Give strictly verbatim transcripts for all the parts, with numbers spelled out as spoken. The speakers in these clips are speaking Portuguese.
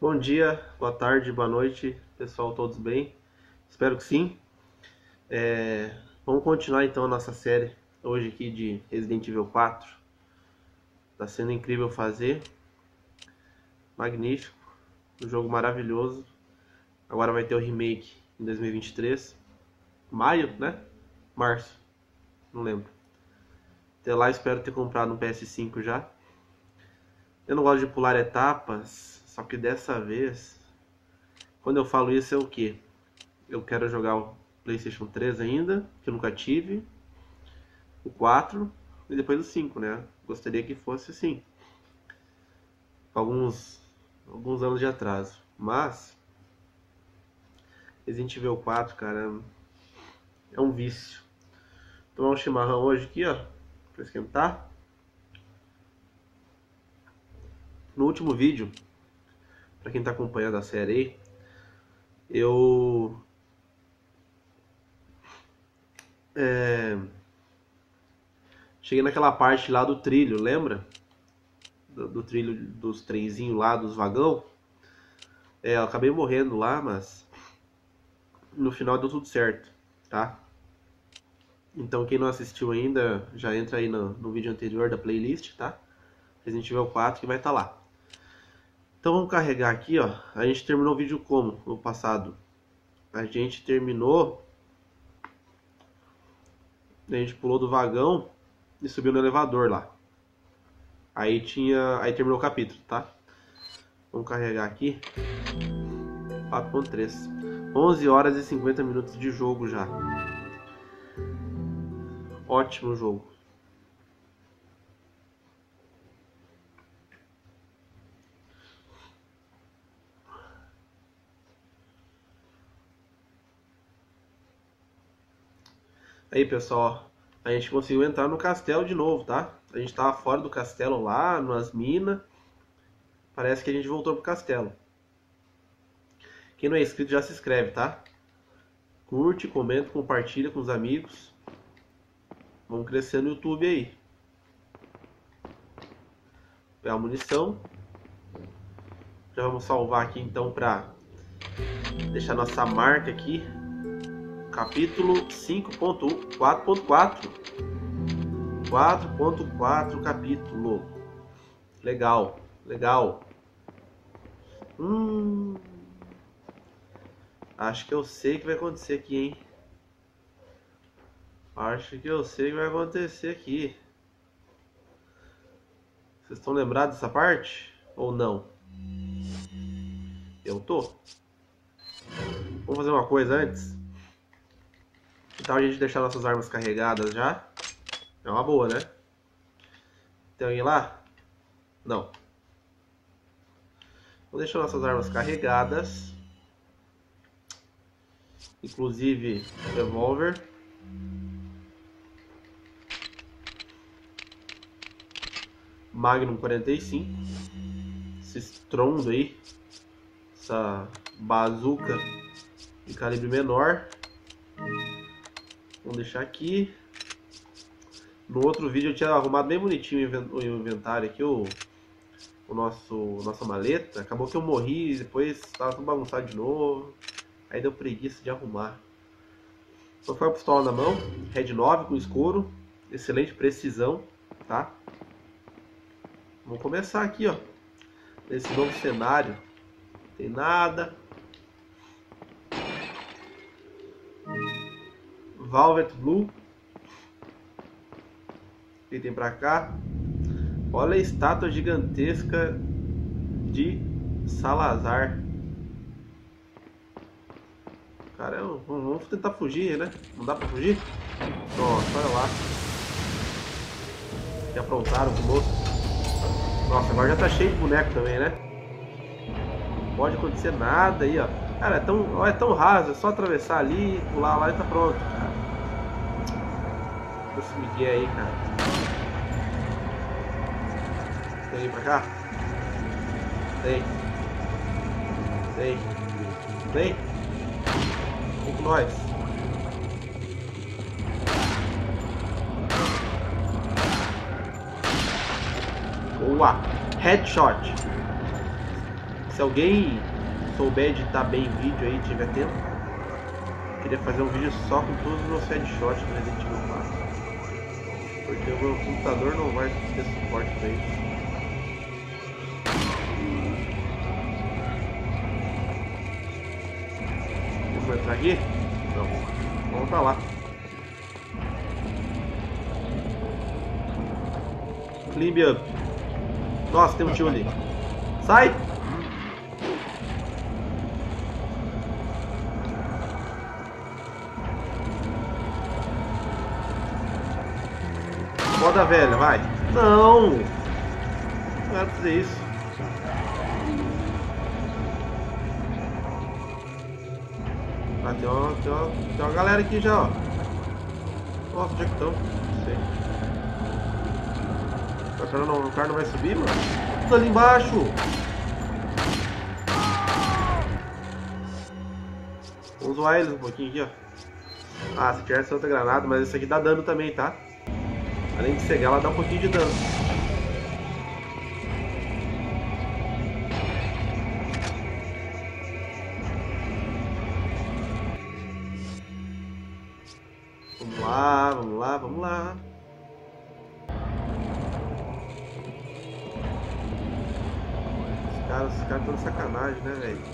Bom dia, boa tarde, boa noite, pessoal, todos bem? Espero que sim. É, Vamos continuar então a nossa série hoje aqui de Resident Evil quatro. Tá sendo incrível fazer, magnífico, um jogo maravilhoso. Agora vai ter o remake em dois mil e vinte e três, maio, né? Março, não lembro. Até lá espero ter comprado um P S cinco já. Eu não gosto de pular etapas, só que dessa vez, quando eu falo isso é o quê? Eu quero jogar o PlayStation três ainda, que eu nunca tive, o quatro e depois o cinco, né? Gostaria que fosse assim, alguns, alguns anos de atraso. Mas Resident Evil quatro, cara, é um vício. Tomar um chimarrão hoje aqui, ó, pra esquentar. No último vídeo, pra quem tá acompanhando a série aí, eu é, cheguei naquela parte lá do trilho, lembra? Do, do trilho dos trenzinhos lá, dos vagão. É, eu acabei morrendo lá, mas no final deu tudo certo, tá? Então quem não assistiu ainda, já entra aí no, no vídeo anterior da playlist, tá? Resident Evil quatro que vai estar lá. Então vamos carregar aqui, ó. A gente terminou o vídeo como no passado? A gente terminou... A gente pulou do vagão e subiu no elevador lá. Aí tinha... Aí terminou o capítulo, tá? Vamos carregar aqui. quatro ponto três. onze horas e cinquenta minutos de jogo já. Ótimo jogo. Aí, pessoal, a gente conseguiu entrar no castelo de novo, tá? A gente tava fora do castelo lá, nas minas. Parece que a gente voltou pro castelo. Quem não é inscrito já se inscreve, tá? Curte, comenta, compartilha com os amigos. Vamos crescer no YouTube aí. Pegar a munição. Já vamos salvar aqui então pra deixar nossa marca aqui. Capítulo cinco ponto um, quatro ponto quatro. quatro ponto quatro capítulo. Legal, legal. Hum... Acho que eu sei o que vai acontecer aqui, hein? Acho que eu sei o que vai acontecer aqui. Vocês estão lembrados dessa parte? Ou não? Eu tô. Vamos fazer uma coisa antes. Que tal a gente deixar nossas armas carregadas já? É uma boa, né? Tem alguém lá? Não. Vamos deixar nossas armas carregadas. Inclusive revólver. Magnum quarenta e cinco. Esse estrondo aí. Essa bazuca de calibre menor. Vamos deixar aqui. No outro vídeo eu tinha arrumado bem bonitinho o inventário aqui, o, o nosso nossa maleta. Acabou que eu morri e depois estava tudo bagunçado de novo. Aí deu preguiça de arrumar. Só foi a pistola na mão, Red nove com escuro, excelente precisão, tá? Vamos começar aqui, ó. Nesse novo cenário. Não tem nada. Velvet Blue. O que tem pra cá? Olha a estátua gigantesca de Salazar. Caramba, vamos tentar fugir, né? Não dá pra fugir? Nossa, olha lá. Já aprontaram com o moço. Nossa, agora já tá cheio de boneco também, né? Não pode acontecer nada aí, ó. Cara, é tão, ó, é tão raso, é só atravessar ali, pular lá e tá pronto, cara. Esse Miguel aí, cara. Tem alguém pra cá? Tem. Tem. Tem. Vem com nós. Boa. Headshot. Se alguém souber editar bem vídeo aí, tiver tempo, queria fazer um vídeo só com todos os meus headshots do Resident Evil quatro. Porque o meu computador não vai ter suporte pra isso. Vamos entrar aqui? Não. Vamos pra lá. Climb up. Nossa, tem um tio ali. Sai! Moda velha, vai. Não! Não era pra fazer isso. Ah, tem uma, tem uma, tem uma galera aqui já, ó. Nossa, onde é que estão? Não sei. O cara não, o cara não vai subir, mano? Tudo ali embaixo! Vamos zoar eles um pouquinho aqui, ó. Ah, se tiver essa outra granada, mas esse aqui dá dano também, tá? Além de cegar, ela dá um pouquinho de dano. Vamos lá, vamos lá, vamos lá. Os caras, os caras estão de sacanagem, né, velho?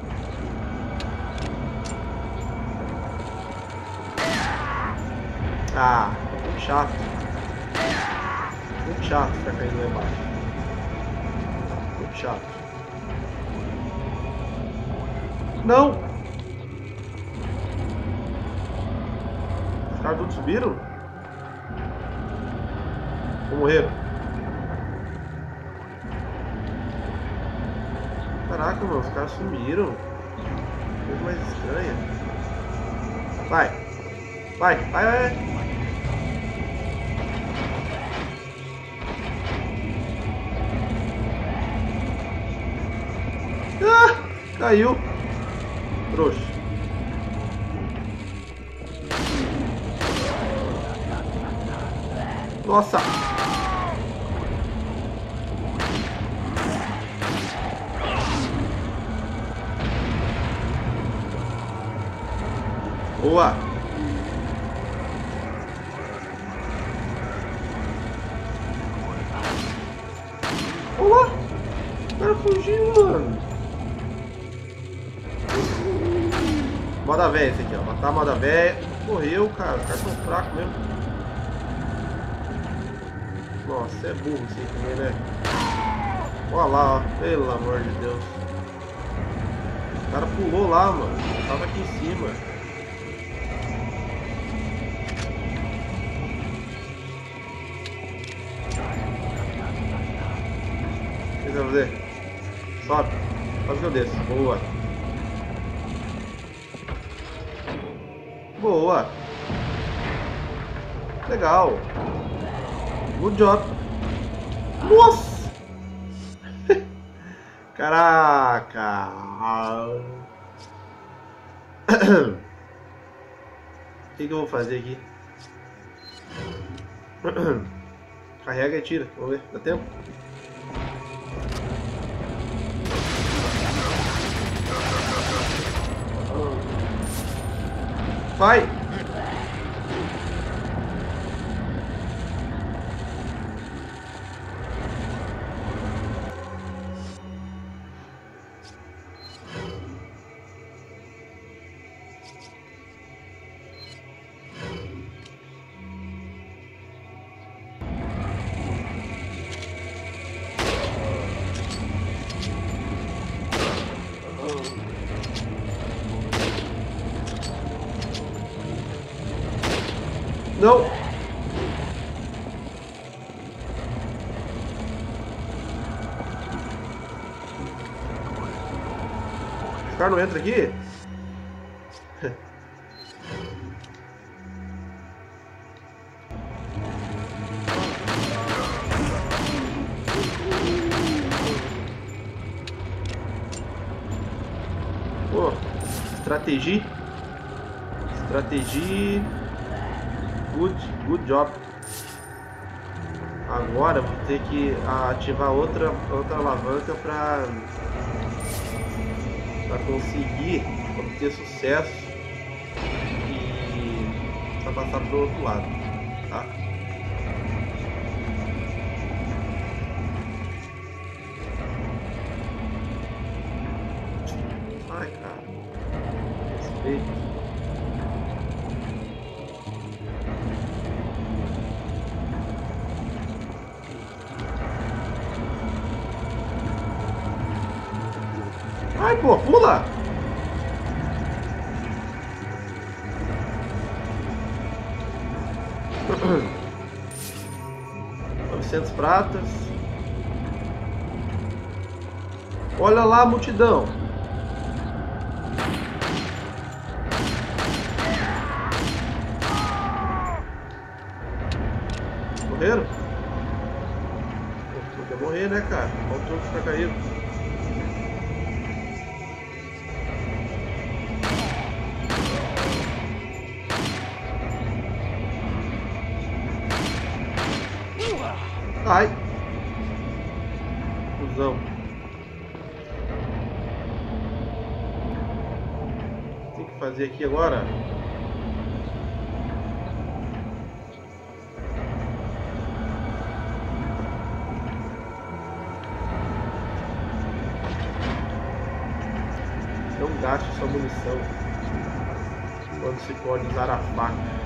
Ah, muito chato. Muito chato ficar caindo lá embaixo. Muito chato. Não! Os caras todos subiram? Ou morreram? Caraca, mano, os caras sumiram. Coisa mais estranha. Vai! Vai, vai, vai! Ah, caiu. Trouxa. Nossa. Boa. Olá. O cara fugiu, mano. Moda velha esse aqui, ó. Matar a moda velha. Morreu, cara. Os caras são fracos mesmo. Nossa, é burro esse aí também, né? Olha lá, ó. Pelo amor de Deus. O cara pulou lá, mano. Tava aqui em cima. O que você vai fazer? Sobe. Faz o que eu desço. Boa. Boa. Legal. Good job. Nossa. Caraca. O que, que eu vou fazer aqui? Carrega e tira. Vamos ver. Dá tempo? Vai! Não! Os caras não entram aqui? Pô, estratégia. Estratégia. Good, good job. Agora vou ter que ativar outra, outra alavanca para para conseguir obter sucesso e para passar para o outro lado, tá? Ai, cara, respeito. Ai, pô, pula! novecentos pratas. Olha lá a multidão. Morreram? Não quer morrer, né, cara? Faltou ficar caído. Ai! Fusão. Tem que fazer aqui agora. Não gaste sua munição quando se pode usar a faca.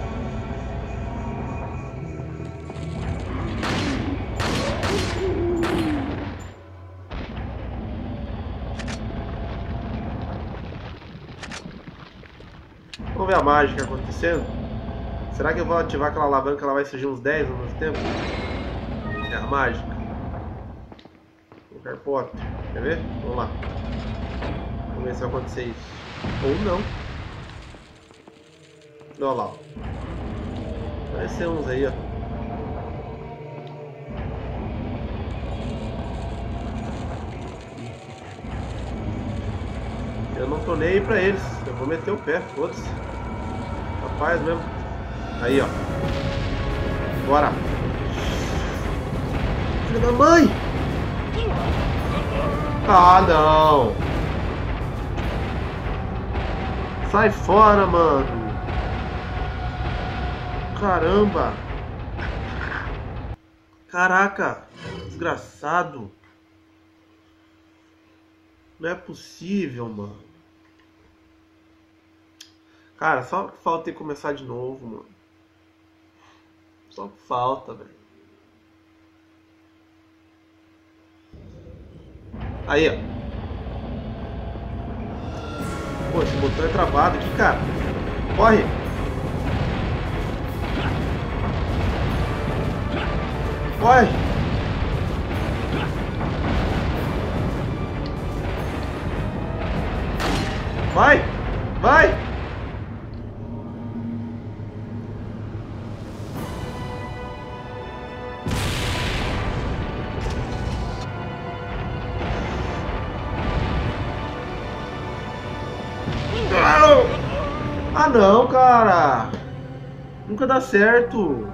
Vamos ver a mágica acontecendo. Será que eu vou ativar aquela alavanca e ela vai surgir uns dez ao mesmo tempo? É a mágica. O Harry Potter. Quer ver? Vamos lá. Vamos ver se vai acontecer isso. Ou não. Olha lá. Vai ser uns aí, ó. Eu não tô nem aí pra eles. Eu vou meter o pé, foda-se. Rapaz mesmo. Aí, ó. Bora. Filho da mãe! Ah, não! Sai fora, mano! Caramba! Caraca! Desgraçado! Não é possível, mano. Cara, só falta ter que começar de novo, mano. Só falta, velho. Aí, ó. Pô, esse botão é travado aqui, cara. Corre! Corre! Vai! Vai! Ah não, cara! Nunca dá certo!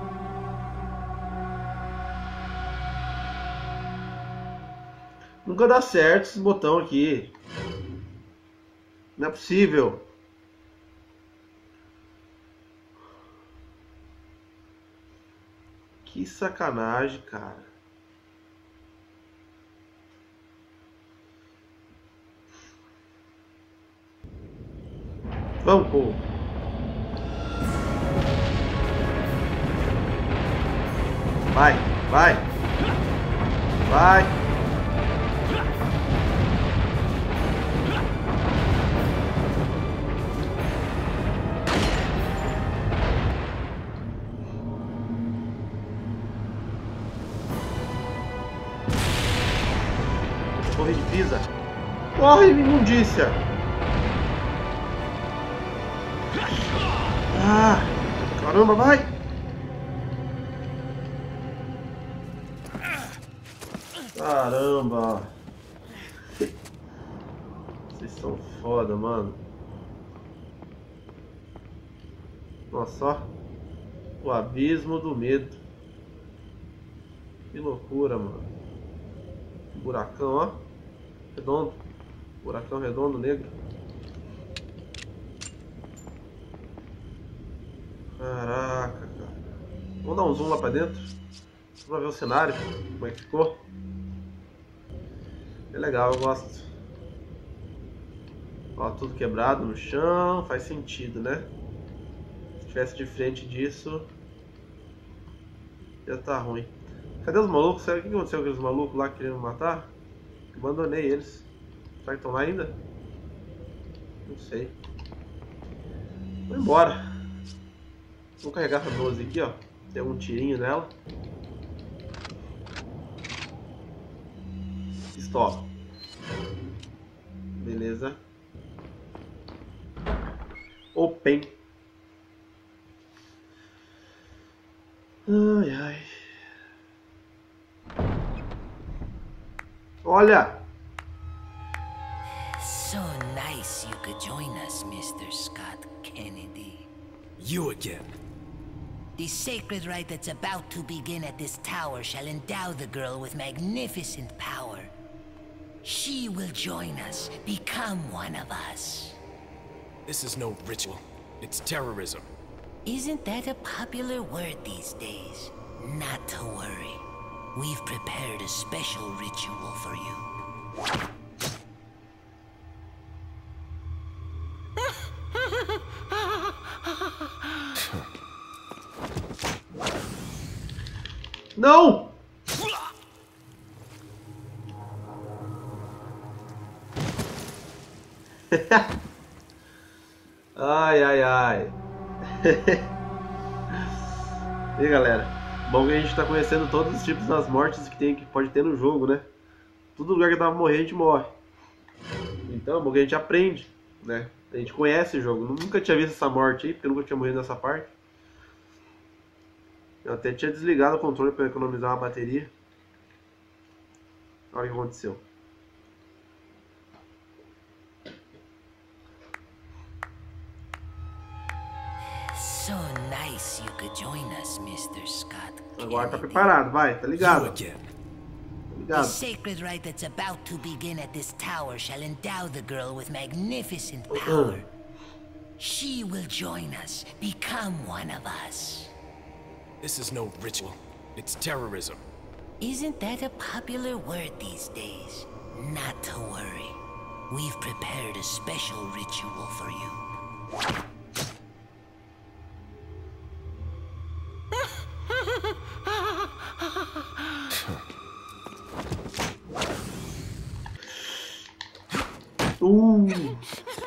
Nunca dá certo esse botão aqui. Não é possível. Que sacanagem, cara. Vamos, pô. Vai, vai. Vai. Torre de Pisa. Corre, imundícia. Ah, caramba, vai! Caramba! Vocês são foda, mano. Nossa, ó. O abismo do medo. Que loucura, mano. Buracão, ó. Redondo. Buracão redondo, negro. Caraca, cara. Vamos dar um zoom lá pra dentro. Vamos ver o cenário, como é que ficou. É legal, eu gosto. Ó, tudo quebrado no chão, faz sentido, né? Se tivesse de frente disso, já tá ruim. Cadê os malucos? Sabe o que aconteceu com aqueles malucos lá querendo matar? Abandonei eles. Será que estão lá ainda? Não sei. Vou embora. Vou carregar essa doze aqui, ó. Tem um tirinho nela. Pistola. Beleza. Open. Ai, ai. Olha! So nice you could join us, Mister Scott Kennedy. You again. The sacred rite that's about to begin at this tower shall endow the girl with magnificent power. She will join us, become one of us. This is no ritual. It's terrorism. Isn't that a popular word these days? Not to worry. We've prepared a special ritual for you. Não! Ai, ai, ai. E aí, galera, bom que a gente tá conhecendo todos os tipos das mortes que, tem, que pode ter no jogo, né? Todo lugar que dá pra morrer, a gente morre. Então, bom que a gente aprende, né? A gente conhece o jogo. Nunca tinha visto essa morte aí, porque eu nunca tinha morrido nessa parte. Eu até tinha desligado o controle para economizar uma bateria. Olha o que aconteceu. So nice you could join us, Mister Scott Kennedy. Agora tá preparado, vai, tá ligado? You again. Tá The ligado? sacred rite that's about to begin at this tower shall endow the girl with magnificent power. She will join us, become one of us. This is no ritual. It's terrorism. Isn't that a popular word these days? Not to worry. We've prepared a special ritual for you. Uh!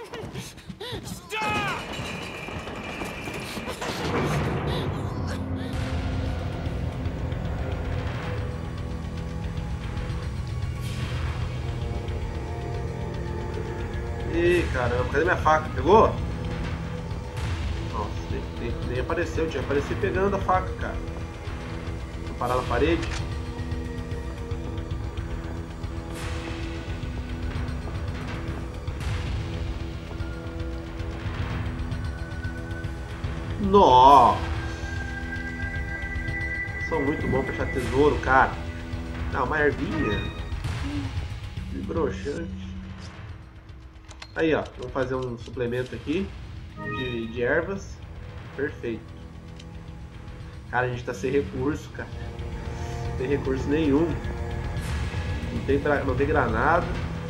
Ih, caramba, cadê minha faca? Pegou? Nossa, nem, nem, nem apareceu, tinha que aparecer pegando a faca, cara. Vou parar na parede. Nossa! Sou muito bom pra achar tesouro, cara. Ah, uma ervinha. Que broxante. Aí, ó. Vamos fazer um suplemento aqui de, de ervas. Perfeito. Cara, a gente tá sem recurso, cara. Não tem recurso nenhum. Não tem, não tem granada.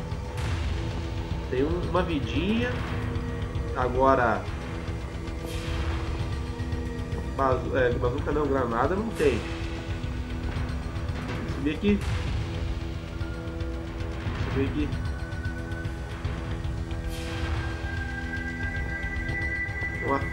Tem um, uma vidinha. Agora... Bazu, é, bazuca não, granada não tem. Vou subir aqui. Vou subir aqui. Vamos lá.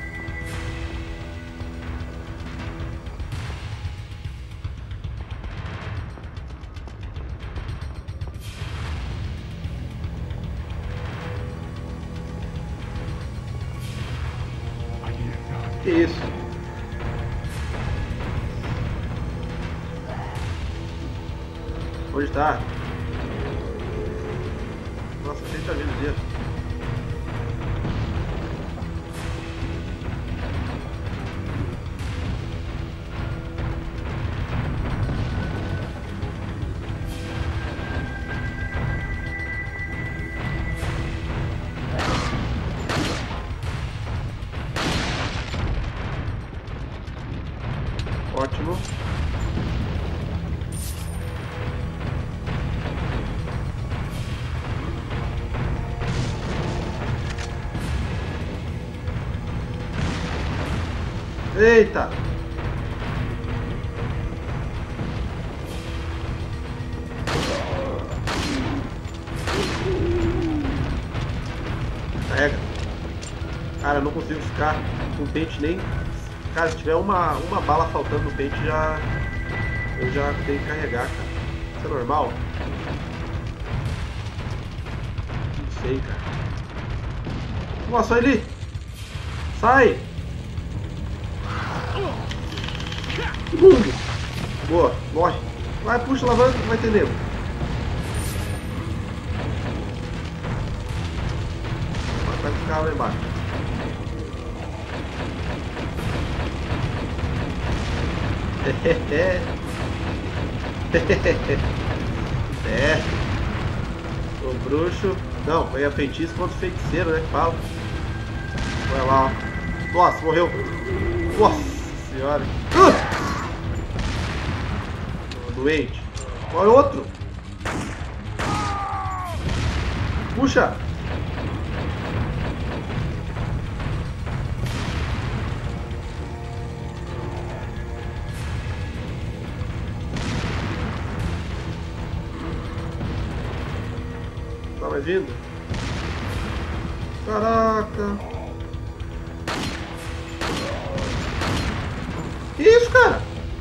Que isso? Onde tá? Nossa, quem tá vindo dentro? Ótimo. Eita! Carrega. Cara, eu não consigo ficar com o pente nem... Cara, se tiver uma, uma bala faltando no pente, já... Eu já tenho que carregar, cara. Isso é normal? Não sei, cara. Nossa, sai ali! Sai! Segundo! Boa, morre! Vai, puxa, alavanca, vai ter nego. Vai ficar lá embaixo. É. O bruxo. Não, foi a feitiço contra o feiticeiro, né? Que fala. Vai lá, ó. Nossa, morreu. Nossa senhora. Uh! Doente. Olha outro. Puxa. Tá mais vindo? Caraca. Que isso, cara?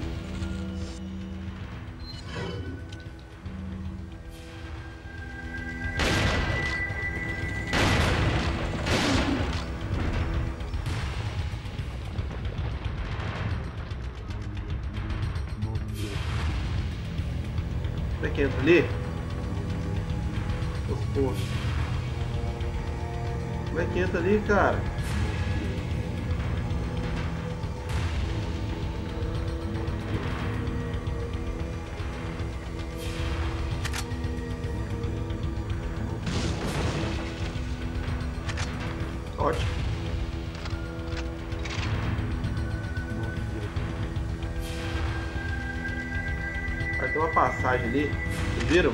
Como é que entra ali? Porra. Como é que entra ali, cara? Ótimo. Vai ter uma passagem ali. Vocês viram?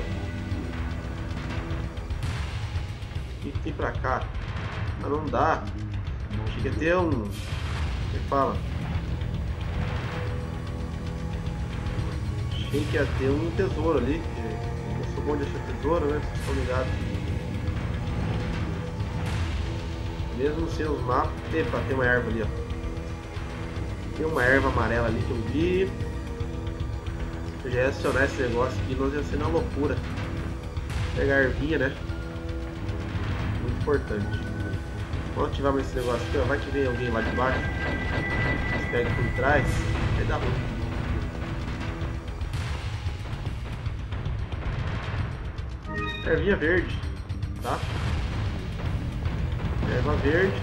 O que tem pra cá? Mas não dá. Achei que ia ter um... Como é que fala? Achei que ia ter um tesouro ali. Eu sou bom de achar tesouro, né? Vocês estão ligados. Mesmo sem os mapas. Epa, tem uma erva ali, ó. Tem uma erva amarela ali que eu vi. Se eu já ia acionar esse negócio aqui, nós ia ser na loucura. Vou pegar a ervinha, né? Muito importante. Vamos ativar esse negócio aqui, ó. Vai que vem alguém lá de baixo. Você pega por trás, vai dar ruim. Ervinha verde, tá? Erva verde.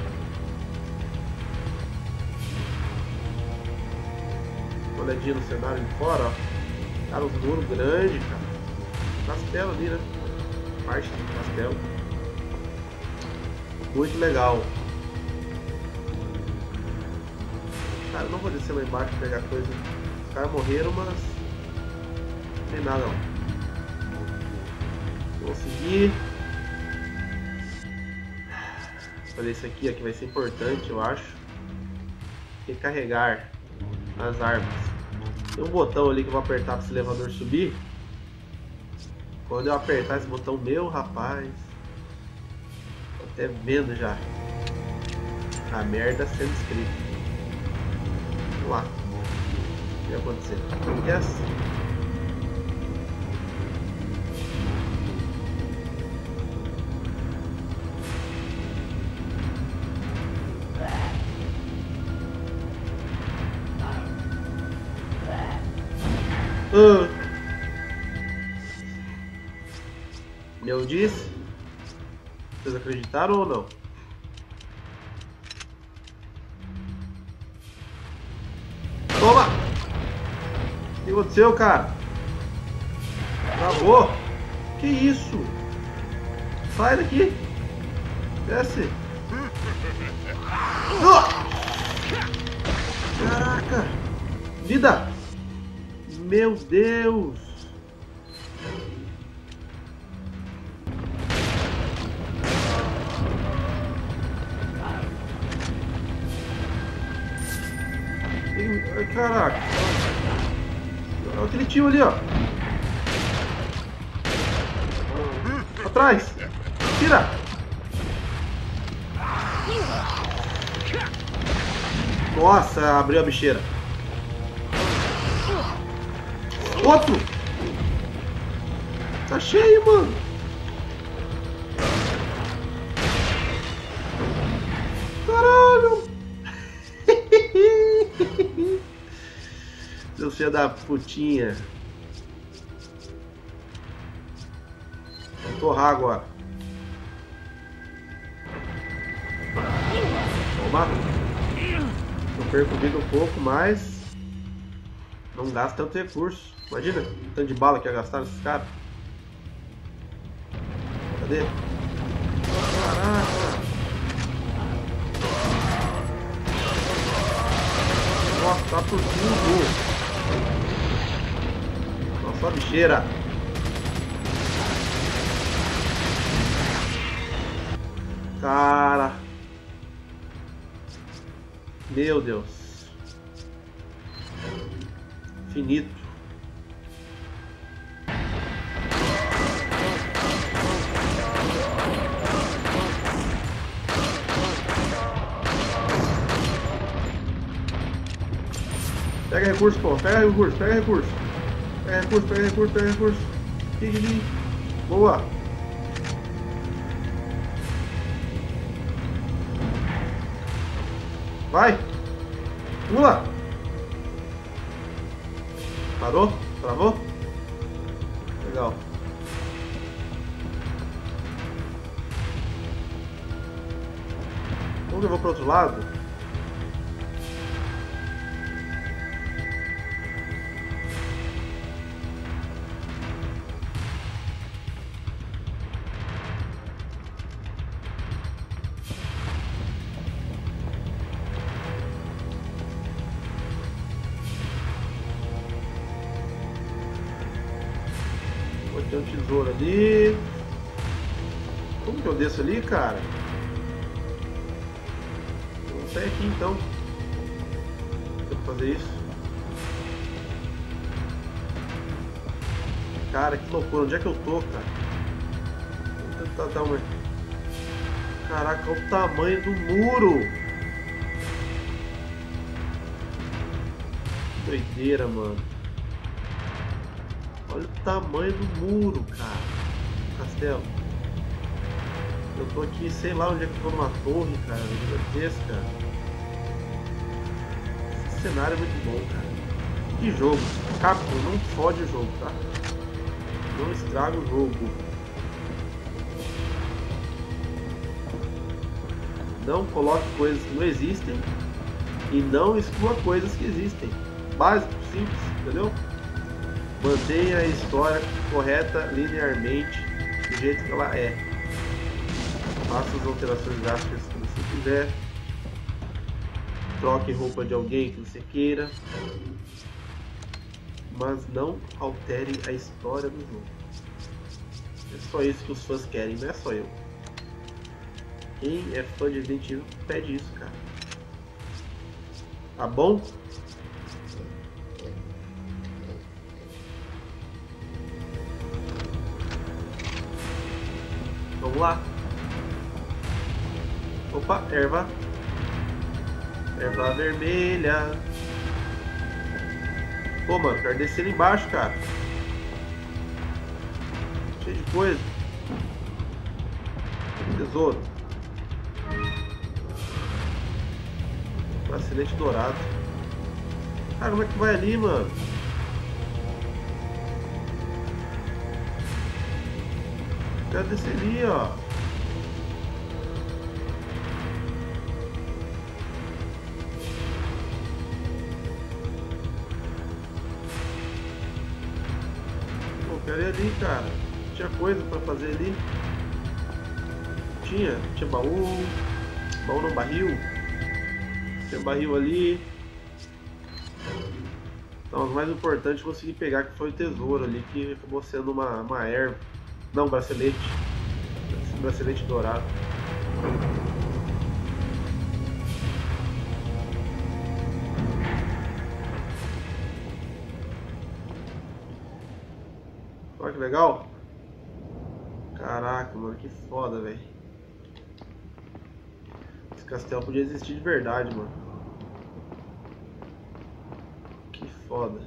Uma olhadinha no cenário de fora, ó. Cara, um muro grande, cara. Castelo ali, né? Parte do castelo. Muito legal. Cara, eu não vou descer lá embaixo pra pegar coisa. Os caras morreram, mas não tem nada não. Vou seguir. Fazer isso aqui, aqui vai ser importante, eu acho. Recarregar as armas. Tem um botão ali que eu vou apertar para esse elevador subir. Quando eu apertar esse botão, meu rapaz, tô até vendo já a merda sendo escrita. Vamos lá. O que vai acontecer? Yes. Uh. Eu disse. Vocês acreditaram ou não? Toma! O que aconteceu, cara? Travou! Que isso? Sai daqui! Desce! Uh. Caraca! Vida! Meu Deus! Ai, caraca! Olha aquele tio ali, ó! Atrás! Tira! Nossa, abriu a bicheira. Outro! Tá cheio, mano! Caralho! Seu filho da putinha. Vou torrar agora. Toma. Eu perco vida um pouco, mas não gasta tanto recurso. Imagina o tanto de bala que ia gastar nesses caras. Cadê? Caraca! Nossa, tá por tudo! Nossa, só bicheira! Cara! Meu Deus! Finito! Pega recurso, pô. Pega recurso, pega recurso. Pega recurso, pega recurso, pega recurso. Ih, boa. Vai. Pula. Parou? Travou? Legal. Como eu vou pro outro lado? Tem um tesouro ali. Como que eu desço ali, cara? Vamos sair aqui então. Vou fazer isso. Cara, que loucura. Onde é que eu tô, cara? Vou tentar dar uma... Caraca, olha o tamanho do muro. Que doideira, mano. Olha o tamanho do muro, cara. Do castelo. Eu tô aqui, sei lá onde é que eu tô, numa torre, cara. Gigantesca. Esse cenário é muito bom, cara. Que jogo. Capcom, não fode o jogo, tá? Não estraga o jogo. Não coloque coisas que não existem. E não exclua coisas que existem. Básico, simples, entendeu? Mantenha a história correta linearmente do jeito que ela é. Faça as alterações gráficas que você quiser. Troque roupa de alguém que você queira. Mas não altere a história do jogo. É só isso que os fãs querem, não é só eu. Quem é fã de Resident Evil pede isso, cara. Tá bom? Vamos lá. Opa, erva. Erva vermelha. Pô, mano, quero descer ali embaixo, cara. Cheio de coisa. Tesouro. Bracelete dourado. Cara, como é que vai ali, mano? Quero descer ali, ó. Pô, quero ir ali, cara. Tinha coisa pra fazer ali. Tinha, tinha baú. Baú não, barril. Tinha barril ali. Então, o mais importante eu consegui pegar, que foi o tesouro ali, que acabou sendo uma, uma erva. Não, um bracelete. Um bracelete dourado. Olha que legal. Caraca, mano, que foda, velho. Esse castelo podia existir de verdade, mano. Que foda.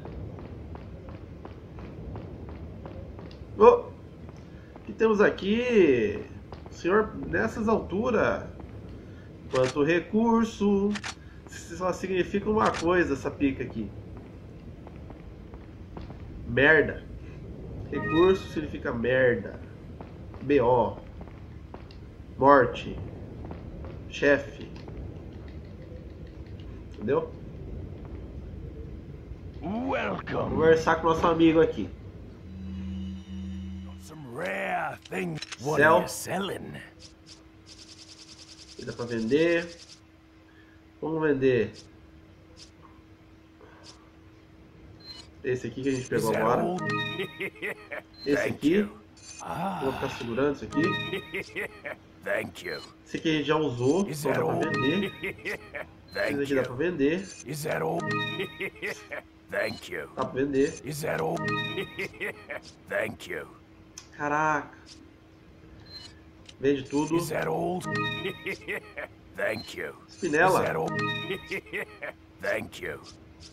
Oh! O que temos aqui? Senhor, nessas alturas. Quanto recurso. Só significa uma coisa essa pica aqui. Merda. Recurso significa merda. B O. Morte. Chefe. Entendeu? Welcome. Vou conversar com o nosso amigo aqui. Some rare things. What Sell. are you selling? Dá pra vender. Vamos vender esse aqui que a gente Is pegou that agora. all? Esse Thank aqui. you. Vou ficar segurando isso aqui. Thank you. Esse aqui a gente já usou. Is Então that dá pra all? vender. Esse Thank aqui dá pra you. vender. Is that all? Thank you. Dá pra vender. Is that all? Thank you. Caraca. Vende tudo. Is that all? Thank you. Is Espinela. that all? Thank you.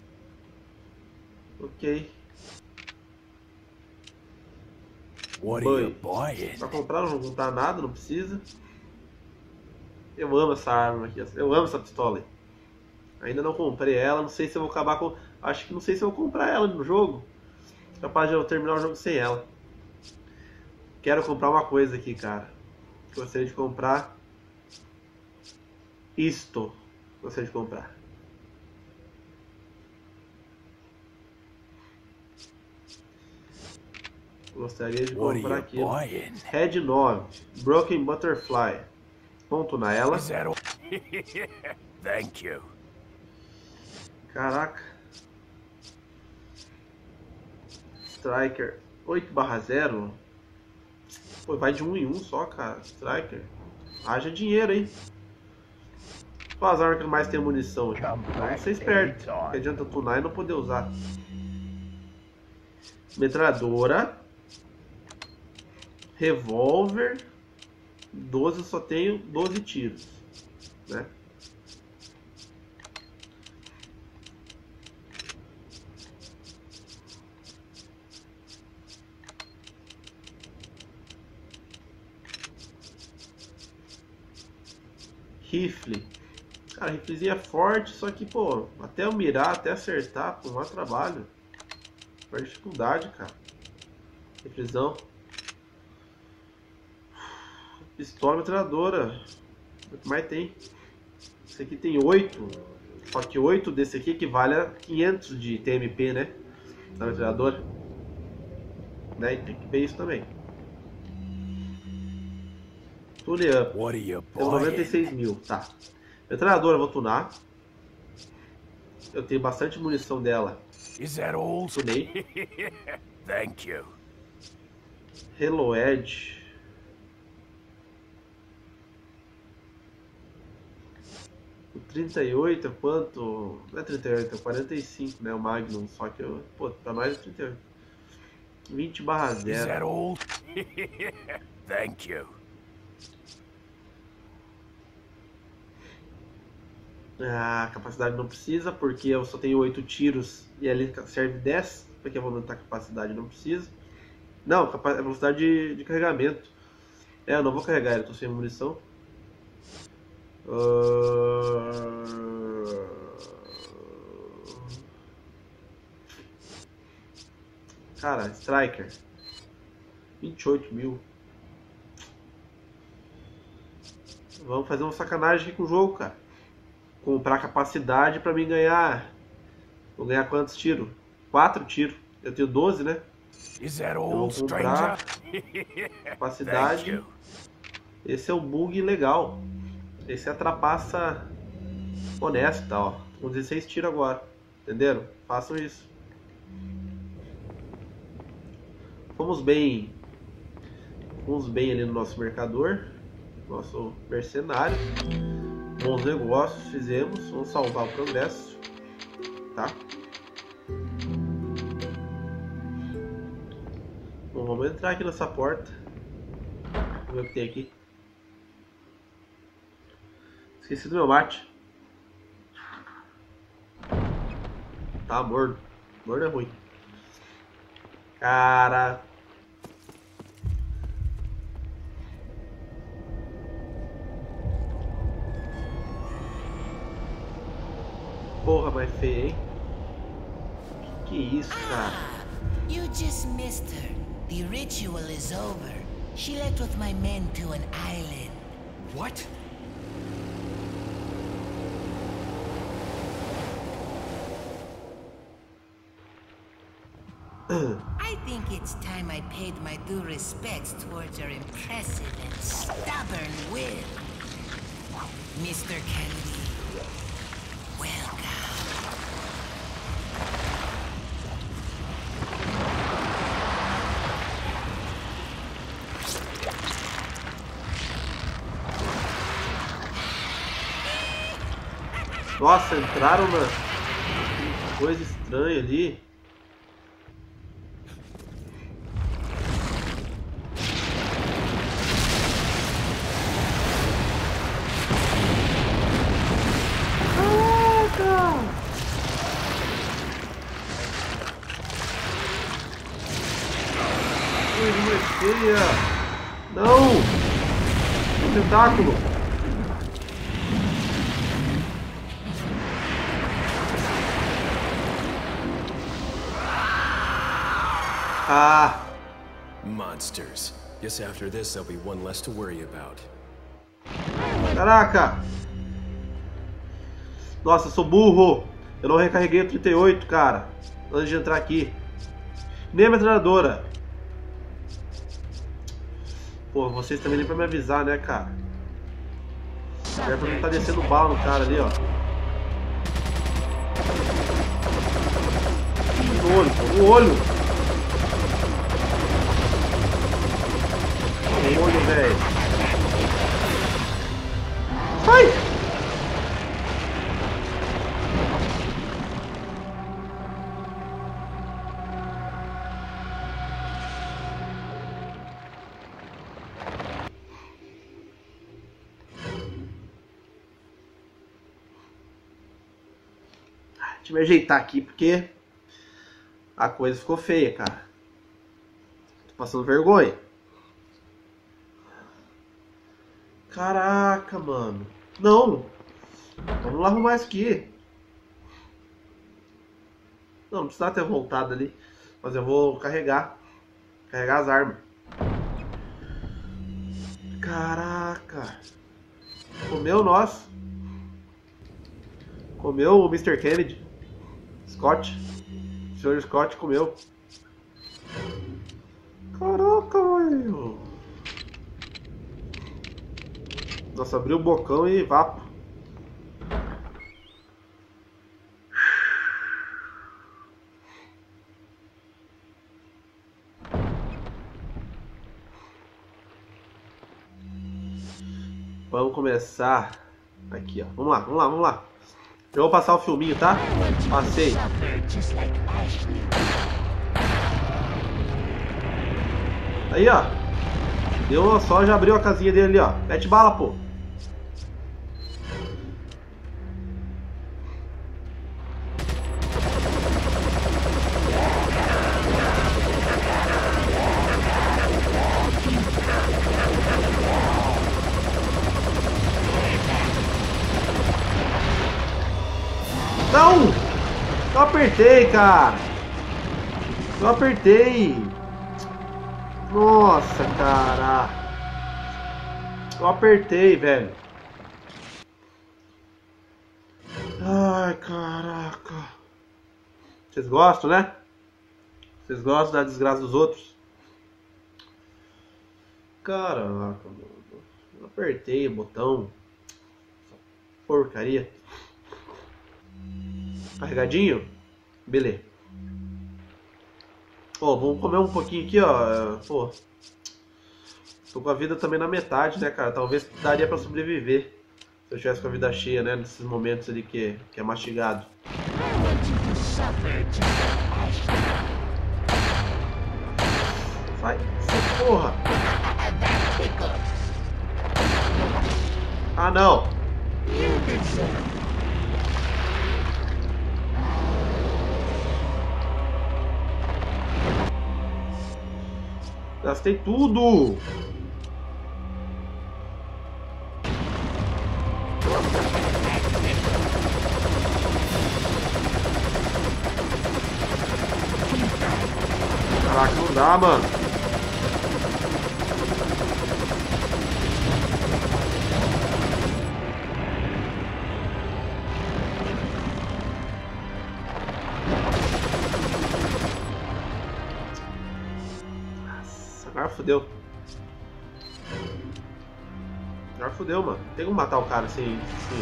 Ok. What are you Boy. buying? Pra comprar não vou comprar nada, não precisa. Eu amo essa arma aqui. Eu amo essa pistola aí. Ainda não comprei ela, não sei se eu vou acabar com... Acho que não sei se eu vou comprar ela no jogo. Capaz de eu terminar o jogo sem ela. Quero comprar uma coisa aqui, cara. Gostaria de comprar isto. Gostaria de comprar. Gostaria de What are comprar you aqui. buying? Red nove. Broken Butterfly. Vamos tunar ela. Is that all? Thank you. Caraca. Striker oito barra zero. Pô, vai de um em um só, cara. Striker. Haja dinheiro, hein? Qual as armas que mais tem munição aqui? Vamos ser esperto. Não adianta tunar e não poder usar. Metralhadora. Revólver. doze, eu só tenho doze tiros, né? Rifle. Cara, riflezinho é forte, só que, pô, até eu mirar, até acertar, pô, não é trabalho. Perde dificuldade, cara. Riflezão. Pistola metralhadora. O que mais tem? Esse aqui tem oito. Só que oito desse aqui equivale a quinhentos de T M P, né? Da metralhadora. Né? E tem que ver isso também. Tune up. What are you Tem noventa e buying? seis mil. Tá. Metralhadora eu vou tunar. Eu tenho bastante munição dela. Is that all? Tunei. Thank you. Reload. O trinta e oito é quanto? Não é trinta e oito, é quarenta e cinco, né? O Magnum. Só que eu. Pô, tá mais de trinta e oito. vinte barra Is that zero. all? Thank you. Ah, capacidade não precisa, porque eu só tenho oito tiros e ali serve dez. Porque eu vou aumentar a capacidade, não precisa. Não, capa- é velocidade de, de carregamento. É, eu não vou carregar, eu tô sem munição. Ah, Cara, Striker. vinte e oito mil. Vamos fazer uma sacanagem aqui com o jogo, cara. Comprar capacidade pra mim ganhar. Vou ganhar quantos tiros? quatro tiros. Eu tenho doze, né? Is that Eu all, vou comprar stranger? Thank capacidade. you. Esse é o bug legal. Esse é a trapaça honesta, ó. Com dezesseis tiros agora. Entenderam? Façam isso. Fomos bem. Fomos bem ali no nosso mercador. Nosso mercenário. Bons negócios fizemos. Vamos salvar o progresso. Tá? Bom, vamos entrar aqui nessa porta. Vamos ver o que tem aqui. Esqueci do meu mate. Tá morno. Morno é ruim. Cara. Porra, mas feia, hein? Que, que isso, cara? You just missed her. The ritual is over. She left with my men to an island. What? I think it's time I paid my due respects towards your impressive and stubborn will. Mister Kennedy, welcome. Nossa, entraram na coisa estranha ali. Não! Um tentáculo! Ah! Monsters. Guess after this there'll be one less to worry about. Caraca! Nossa, eu sou burro! Eu não recarreguei o trinta e oito, cara. Antes de entrar aqui. Nem a metralhadora. Pô, vocês também nem pra me avisar, né, cara? É pra não tá descendo bala no cara ali, ó. No olho, pô, no olho! No olho, velho. Ai! Deixa eu me ajeitar aqui, porque a coisa ficou feia, cara. Tô passando vergonha. Caraca, mano. Não. Vamos lá arrumar isso aqui. Não, não precisa ter voltado ali. Mas eu vou carregar. Carregar as armas. Caraca. Comeu nós. Comeu o mister Kennedy. Scott. O senhor Scott comeu. Caraca, velho. Nossa, abriu o bocão e vapo. Vamos começar aqui, ó. Vamos lá, vamos lá, vamos lá. Eu vou passar o filminho, tá? Passei. Aí, ó. Deu uma só, já abriu a casinha dele ali, ó. Mete bala, pô. Não! Eu apertei, cara. Eu apertei. Nossa, cara. Eu apertei, velho. Ai, caraca. Vocês gostam, né? Vocês gostam da desgraça dos outros? Caraca, mano. Eu apertei o botão. Porcaria. Carregadinho? Beleza. Ó, vamos comer um pouquinho aqui, ó. Pô. Tô com a vida também na metade, né, cara? Talvez daria pra sobreviver se eu tivesse com a vida cheia, né? Nesses momentos ali que, que é mastigado. Sai, sai, porra! Ah, não! Gastei tudo! Caraca, não dá, mano. Nossa, agora fodeu. Agora fodeu, mano. Tem como matar o cara assim, assim,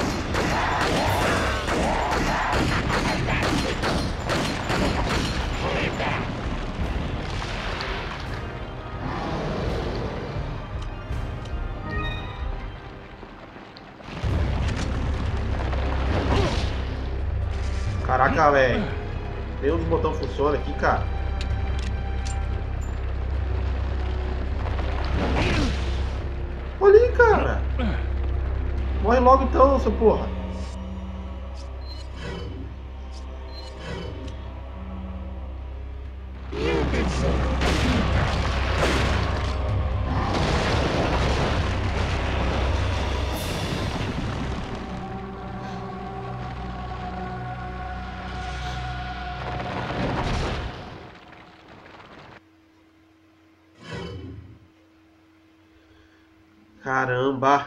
Caraca, velho. Nenhum dos botões funciona aqui, cara. Olha aí, cara. Morre logo então, seu porra. Caramba!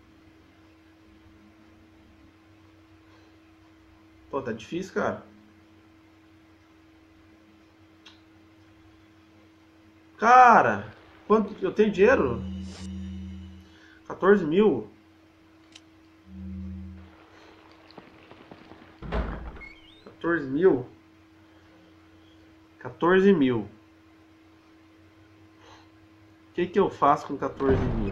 Pô, tá difícil, cara. Cara, quanto eu tenho dinheiro? quatorze mil. quatorze mil. quatorze mil. O que que eu faço com quatorze mil?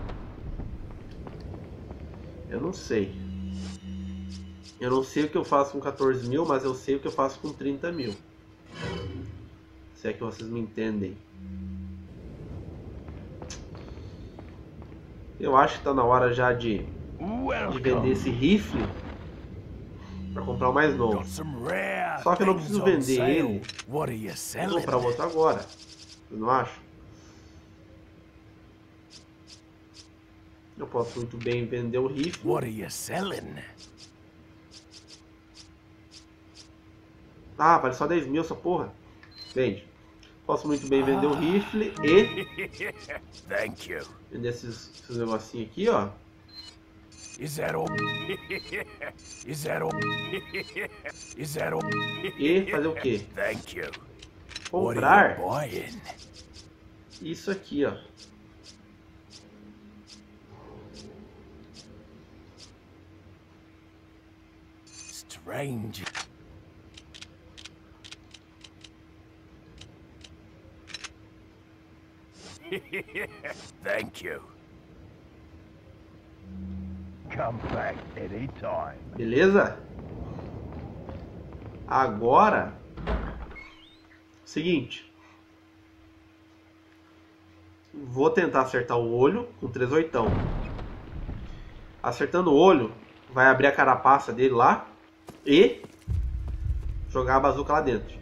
Eu não sei. Eu não sei o que eu faço com quatorze mil, mas eu sei o que eu faço com trinta mil. Se é que vocês me entendem. Eu acho que tá na hora já de, de vender esse rifle para comprar o mais novo. Só que eu não preciso vender ele e comprar o outro agora. Eu não acho? Eu posso muito bem vender o rifle. What are you selling? Ah, vale só dez mil essa porra. Vende. Posso muito bem vender o rifle e... Thank you. Vender esses, esses negocinhos aqui, ó. Is that all? Is that all? Is that all? E fazer o quê? Thank you. Comprar What are you buying? isso aqui, ó. Strange. Thank you. Come back anytime. Beleza? Agora, seguinte. Vou tentar acertar o olho com três oitão. Acertando o olho, vai abrir a carapaça dele lá e jogar a bazuca lá dentro.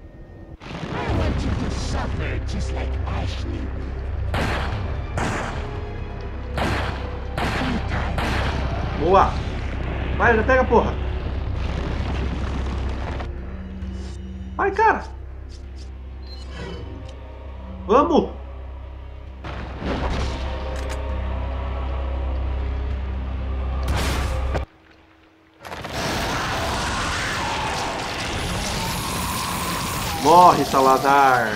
Boa! Vai, já pega, porra! Vai, cara! Vamos! Morre, Saladar!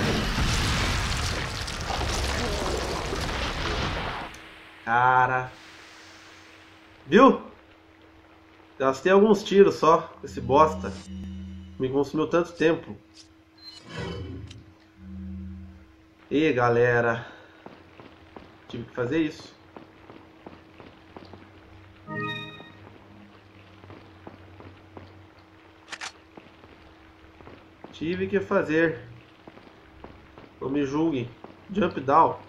Cara... Viu? Gastei alguns tiros só com esse bosta. Me consumiu tanto tempo. E galera, tive que fazer isso. Tive que fazer. Não me julguem. Jump down.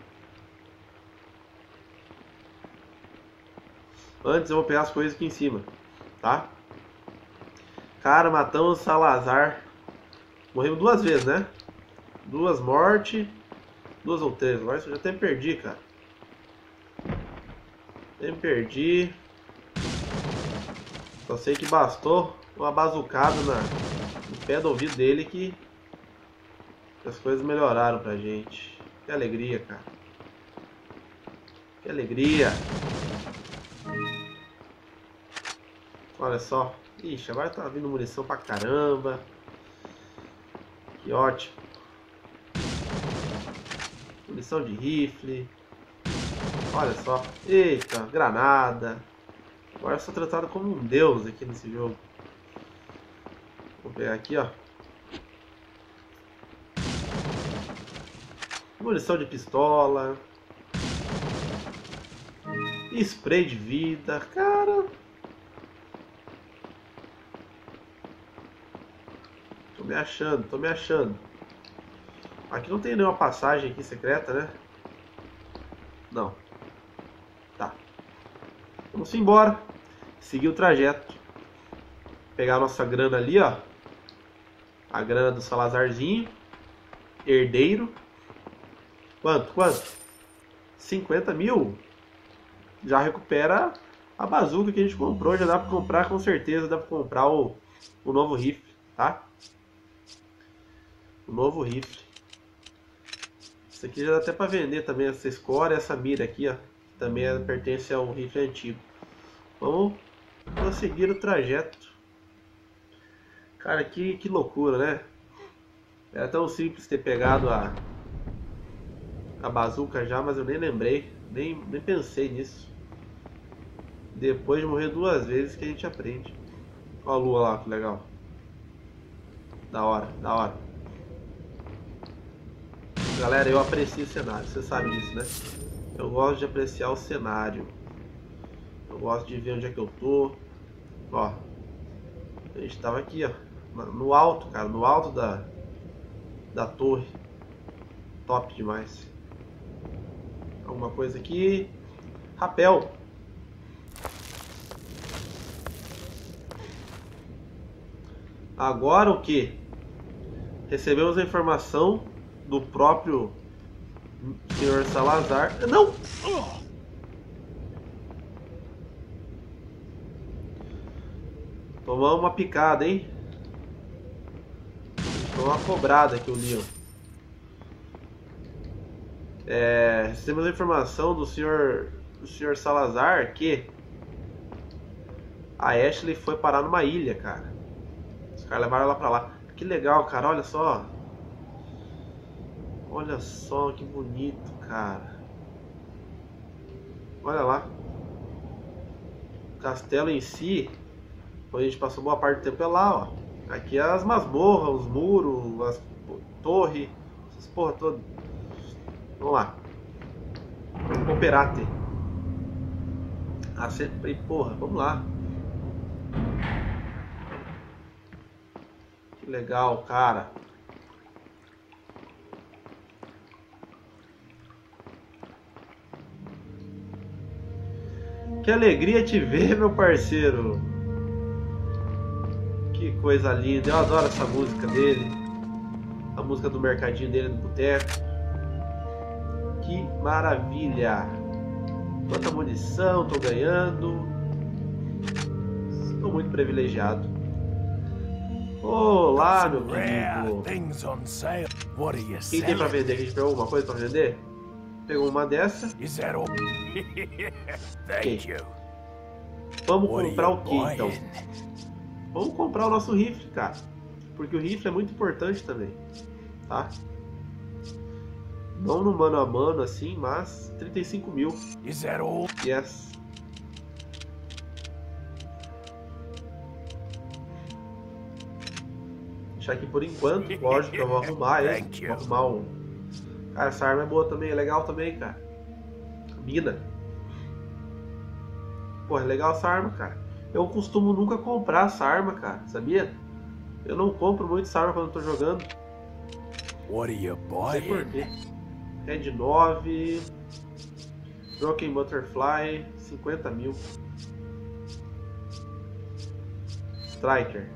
Antes eu vou pegar as coisas aqui em cima, tá? Cara, matamos o Salazar. Morremos duas vezes, né? Duas mortes. Duas ou três. Agora eu já até perdi, cara. Até me perdi. Só sei que bastou uma bazucada na, no pé do ouvido dele que as coisas melhoraram pra gente. Que alegria, cara. Que alegria. Olha só. Ixi, agora tá vindo munição pra caramba. Que ótimo. Munição de rifle. Olha só. Eita, granada. Agora eu sou tratado como um deus aqui nesse jogo. Vou pegar aqui, ó. Munição de pistola. Spray de vida. Cara. Tô me achando, tô me achando. Aqui não tem nenhuma passagem aqui secreta, né? Não. Tá. Vamos embora. Seguir o trajeto. Pegar a nossa grana ali, ó. A grana do Salazarzinho. Herdeiro. Quanto? Quanto? cinquenta mil. Já recupera a bazuca que a gente comprou. Já dá pra comprar, com certeza. Dá pra comprar o, o novo rifle, tá? O novo rifle. Isso aqui já dá até pra vender também. Essa escória, essa mira aqui, ó. Também é, pertence a um rifle antigo. Vamos prosseguir o trajeto. Cara, que, que loucura, né? Era tão simples ter pegado a, a bazuca já, mas eu nem lembrei. Nem, nem pensei nisso. Depois de morrer duas vezes que a gente aprende. Olha a lua lá, que legal. Da hora, da hora. Galera, eu aprecio o cenário, você sabe disso, né? Eu gosto de apreciar o cenário. Eu gosto de ver onde é que eu tô. Ó, a gente tava aqui, ó, no alto, cara, no alto da, da torre. Top demais. Alguma coisa aqui. Rapel. Agora o que? Recebemos a informação do próprio senhor Salazar. Não! Tomamos uma picada, hein? Tomou uma cobrada aqui o Leon. É, recebemos a informação do senhor, do senhor Salazar que a Ashley foi parar numa ilha, cara. Os caras levaram ela pra lá. Que legal, cara. Olha só. Olha só que bonito, cara. Olha lá. O castelo em si, onde a gente passou boa parte do tempo, é lá, ó. Aqui é as masmorras, os muros, as torres, essas porra todas. Vamos lá. Operate. Ah, sempre, porra, vamos lá. Que legal, cara. Que alegria te ver, meu parceiro. Que coisa linda. Eu adoro essa música dele. A música do mercadinho dele no boteco. Que maravilha. Quanta munição tô ganhando. Estou muito privilegiado. Olá, meu amigo. Quem tem pra vender? A gente pegou alguma coisa pra vender? Pegou uma dessa. Okay. Vamos comprar o que então? Vamos comprar o nosso rifle, cara. Porque o rifle é muito importante também. Tá? Não no mano a mano assim, mas trinta e cinco mil. Yes. Deixar aqui por enquanto. Lógico que eu vou arrumar ele. Vou arrumar um, Cara, essa arma é boa também, é legal também, cara. Mina. Pô, é legal essa arma, cara. Eu costumo nunca comprar essa arma, cara, sabia? Eu não compro muito essa arma quando eu tô jogando. What are you Não sei por buying? quê. Red nove. Broken Butterfly. cinquenta mil. Striker.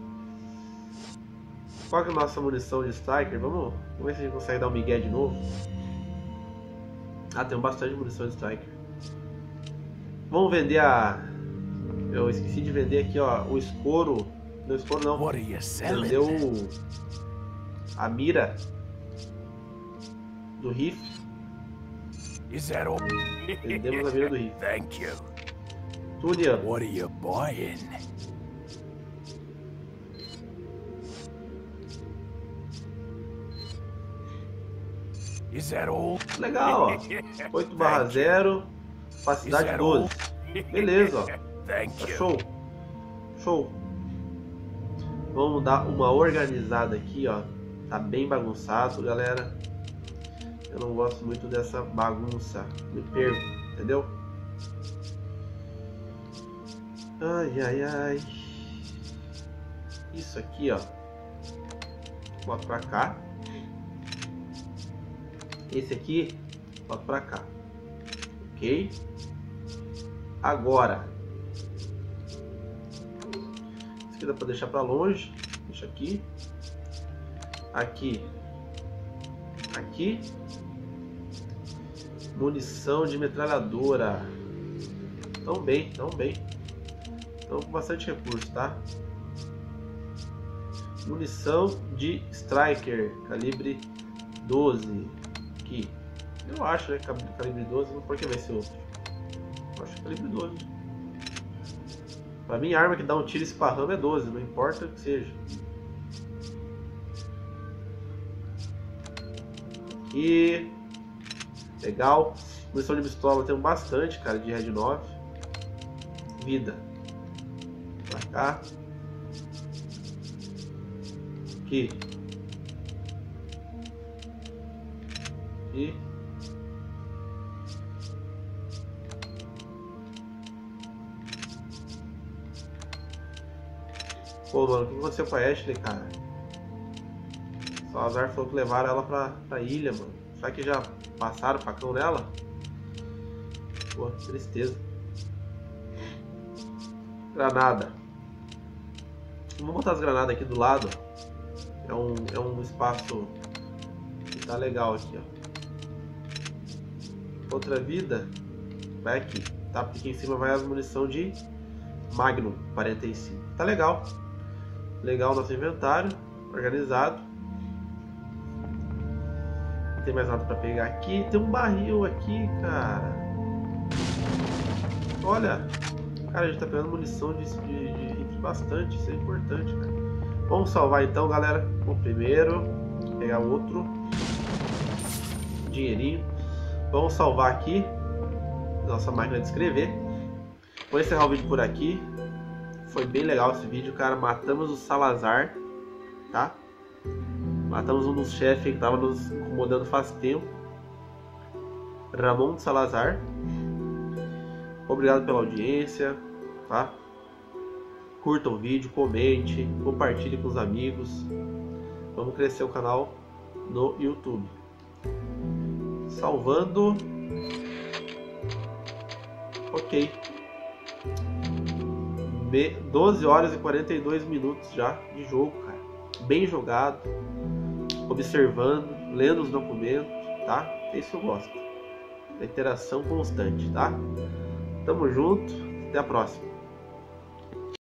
Qual que é a nossa munição de Striker? Vamos, vamos ver se a gente consegue dar um migué de novo. Ah, tem bastante munição de Striker. Vamos vender a... Eu esqueci de vender aqui, ó, o escoro. Não, escoro não. What are you selling? Vendeu o... a mira do rifle. Is that all? Vendemos a mira do rifle. Thank you. Tune up. What are you buying? Is that all? Legal, ó. oito barra zero. Capacidade doze. Beleza, ó. Thank Tá you. show. Show. Vamos dar uma organizada aqui, ó. Tá bem bagunçado, galera. Eu não gosto muito dessa bagunça. Me perco, entendeu? Ai, ai, ai. Isso aqui, ó. Bota pra cá. Esse aqui, bota pra cá. Ok? Agora. Esse aqui dá pra deixar pra longe. Deixa aqui. Aqui. Aqui. Munição de metralhadora. Tão bem, tão bem. Estão com bastante recurso, tá? Munição de Striker. Calibre doze. Aqui. Eu acho, né? Calibre doze. Por que vai ser outro? Eu acho que calibre doze. Pra mim, a arma que dá um tiro esparrando é doze. Não importa o que seja. Aqui. Legal. Munição de pistola tem bastante, cara, de Red nove. Vida. Pra cá. Aqui. Aqui. Pô, mano, o que aconteceu com a Ashley, cara? Salazar falou que levaram ela pra, pra ilha, mano. Será que já passaram o facão nela? Pô, tristeza. Granada. Vamos botar as granadas aqui do lado. É um, é um espaço que tá legal aqui, ó. Outra vida vai aqui, tá? Porque aqui em cima vai as munição de Magnum quarenta e cinco. Tá legal. Legal o nosso inventário. Organizado. Não tem mais nada pra pegar aqui. Tem um barril aqui, cara. Olha. Cara, a gente tá pegando munição de, de, de rifle bastante. Isso é importante, cara. Vamos salvar então, galera. O primeiro. Pegar outro. Dinheirinho. Vamos salvar aqui. Nossa máquina de escrever. Vou encerrar o vídeo por aqui. Foi bem legal esse vídeo, cara. Matamos o Salazar. Tá? Matamos um dos chefes que tava nos incomodando faz tempo. Ramon de Salazar. Obrigado pela audiência, tá? Curta o vídeo, comente, compartilhe com os amigos. Vamos crescer o canal no YouTube. Salvando. Ok. doze horas e quarenta e dois minutos já de jogo, cara. Bem jogado. Observando, lendo os documentos, tá? É isso que eu gosto. Da interação constante, tá? Tamo junto, até a próxima.